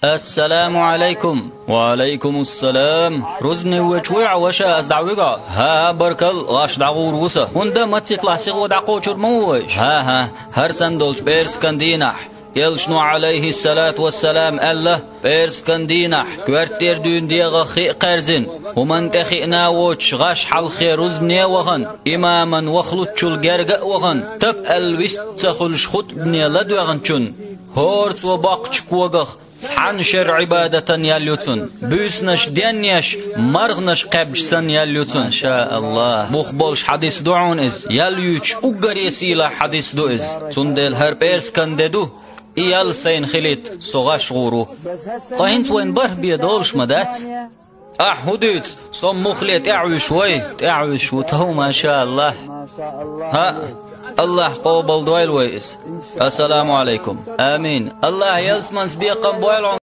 السلام عليكم. وعليكم السلام. رزني وشوع وشا أزدعوقا ها بركل غاش دعور وسا وندا متسيك لاسيق ودعقو شرموش ها هرسن دولش بيرس كندينح يلشنو عليه الصلاة والسلام الله بيرس كندينح كوارتير دون ديغا خي قرزن ومن تخينا وش غاش حلخي رزبني وغن إماما وخلوتشل جرقا وغن تب الوست تخلش خط بني لدوغن چون هورت وباقش كوغخ سحنشر عبادة ياليوتون بيسنش دينيش مرغنش قبشسن ياليوتون. ما شاء الله. بخبولش حديث دعون إز ياليوش أقريسيلا حديث دو إز تندل هر بيرس كنددو إيال سين خليت صغاش غورو قاهنت وين بره بيدولش مدات هديت صم مخليت اعوش وتهو. ما شاء الله. ها الله قوبل دويل ويس. السلام عليكم. آمين. الله يلسمنس بيقم بويل